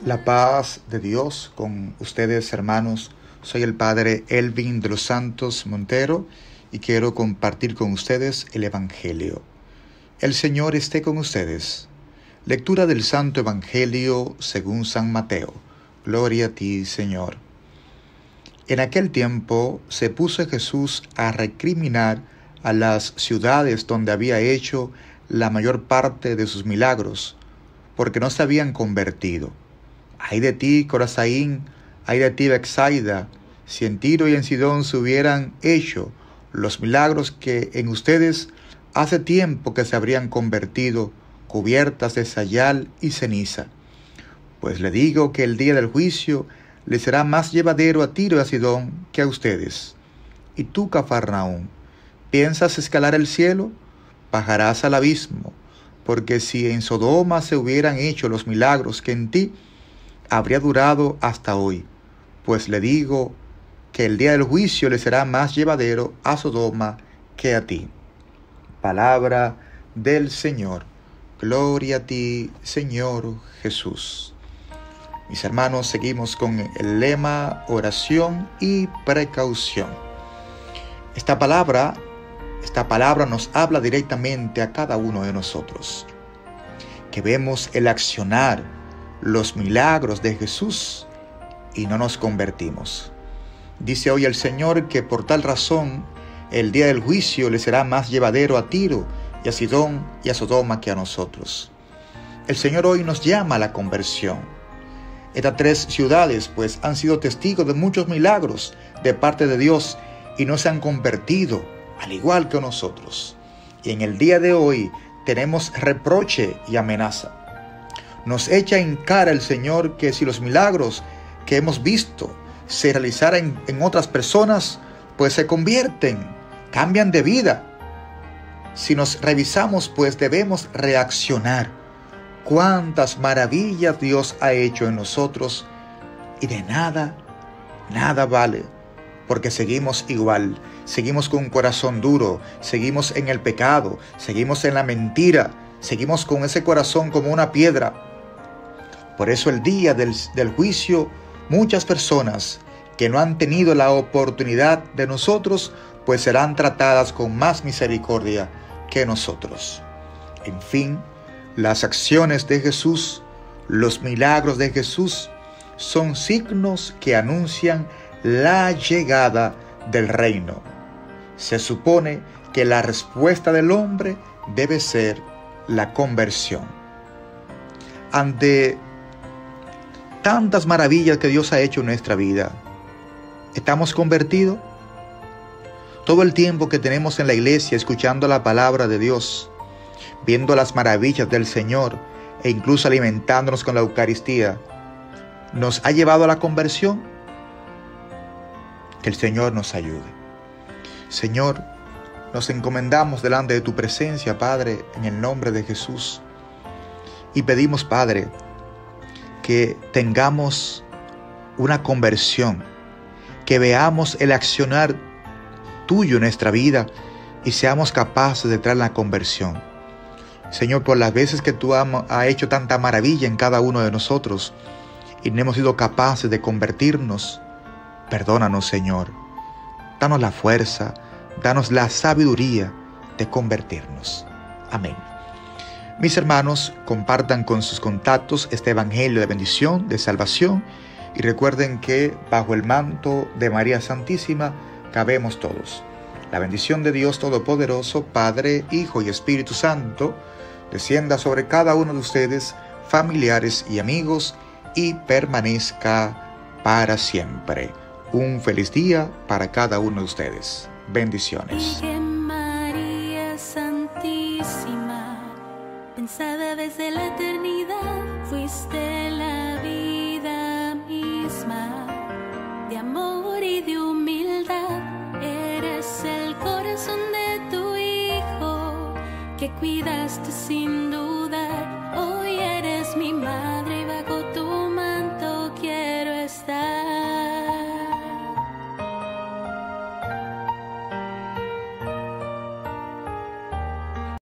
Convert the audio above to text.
La paz de Dios con ustedes, hermanos. Soy el Padre Elvin de los Santos Montero y quiero compartir con ustedes el Evangelio. El Señor esté con ustedes. Lectura del Santo Evangelio según San Mateo. Gloria a ti, Señor. En aquel tiempo se puso Jesús a recriminar a las ciudades donde había hecho la mayor parte de sus milagros, porque no se habían convertido. Ay de ti, Corazaín, ay de ti, Betsaida, si en Tiro y en Sidón se hubieran hecho los milagros que en ustedes hace tiempo que se habrían convertido, cubiertas de sayal y ceniza. Pues le digo que el día del juicio le será más llevadero a Tiro y a Sidón que a ustedes. Y tú, Cafarnaúm, ¿piensas escalar el cielo? Bajarás al abismo, porque si en Sodoma se hubieran hecho los milagros que en ti, habría durado hasta hoy. Pues le digo que el día del juicio le será más llevadero a Sodoma que a ti. Palabra del Señor. Gloria a ti, Señor Jesús. Mis hermanos, seguimos con el lema oración y precaución. Esta palabra nos habla directamente a cada uno de nosotros. Que vemos el accionar, los milagros de Jesús y no nos convertimos. Dice hoy el Señor que por tal razón el día del juicio le será más llevadero a Tiro y a Sidón y a Sodoma que a nosotros. El Señor hoy nos llama a la conversión. Estas tres ciudades pues han sido testigos de muchos milagros de parte de Dios y no se han convertido, al igual que nosotros. Y en el día de hoy tenemos reproche y amenaza. Nos echa en cara el Señor que si los milagros que hemos visto se realizaran en otras personas, pues se convierten, cambian de vida. Si nos revisamos, pues debemos reaccionar. Cuántas maravillas Dios ha hecho en nosotros y de nada vale, porque seguimos igual, seguimos con un corazón duro, seguimos en el pecado, seguimos en la mentira, seguimos con ese corazón como una piedra. Por eso el día del juicio, muchas personas que no han tenido la oportunidad de nosotros, pues serán tratadas con más misericordia que nosotros. En fin, las acciones de Jesús, los milagros de Jesús, son signos que anuncian la llegada del reino. Se supone que la respuesta del hombre debe ser la conversión. Ante tantas maravillas que Dios ha hecho en nuestra vida, ¿estamos convertidos? Todo el tiempo que tenemos en la iglesia escuchando la palabra de Dios, viendo las maravillas del Señor e incluso alimentándonos con la Eucaristía, ¿nos ha llevado a la conversión? Que el Señor nos ayude. Señor, nos encomendamos delante de tu presencia, Padre, en el nombre de Jesús. Y pedimos, Padre, que tengamos una conversión, que veamos el accionar tuyo en nuestra vida y seamos capaces de traer la conversión. Señor, por las veces que tú has hecho tanta maravilla en cada uno de nosotros y no hemos sido capaces de convertirnos, perdónanos, Señor. Danos la fuerza, danos la sabiduría de convertirnos. Amén. Mis hermanos, compartan con sus contactos este evangelio de bendición, de salvación, y recuerden que bajo el manto de María Santísima cabemos todos. La bendición de Dios Todopoderoso, Padre, Hijo y Espíritu Santo, descienda sobre cada uno de ustedes, familiares y amigos, y permanezca para siempre. Un feliz día para cada uno de ustedes. Bendiciones. Pensada desde la eternidad, fuiste la vida misma, de amor y de humildad. Eres el corazón de tu Hijo, que cuidaste sin duda.